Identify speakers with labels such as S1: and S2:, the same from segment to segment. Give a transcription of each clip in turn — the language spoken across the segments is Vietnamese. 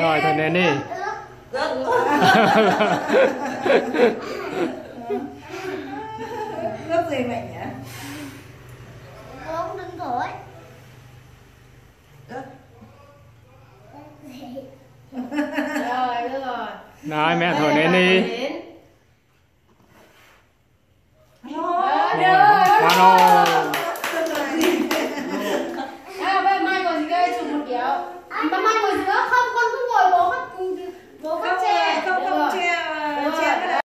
S1: Rồi thổi nến đi.
S2: Nước gì mẹ nhỉ?
S3: Không đừng thổi.
S4: Rồi được rồi.
S1: Rồi mẹ thổi nến đi. Hoan hô.
S4: Bây Mai ngồi dưới đây chụp một kiểu. Mà Mai ngồi giữa không, con cứ ngồi bố cắt tre.
S2: Không che cái đấy.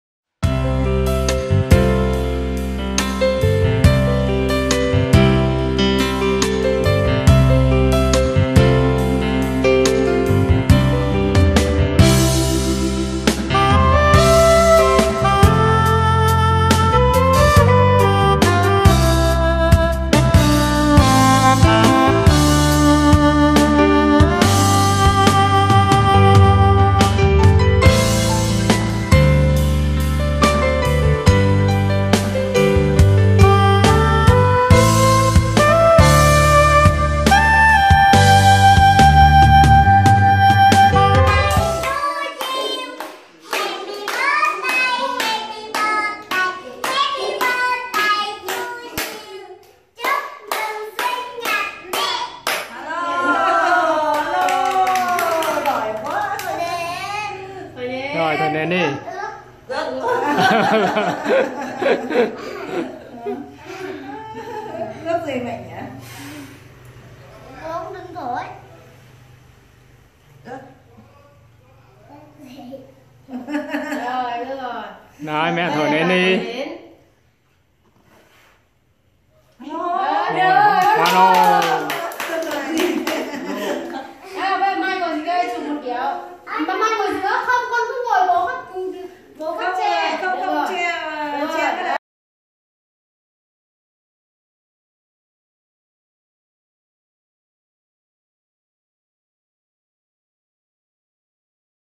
S1: Rồi thổi nến đi.
S2: Nước gì mẹ nhỉ?
S3: Không đừng thổi.
S4: Rồi được rồi.
S1: Rồi mẹ thổi nến đi. Hoan hô.
S4: Bây Mai ngồi dưới đây chụp một kiểu. Mà Mai ngồi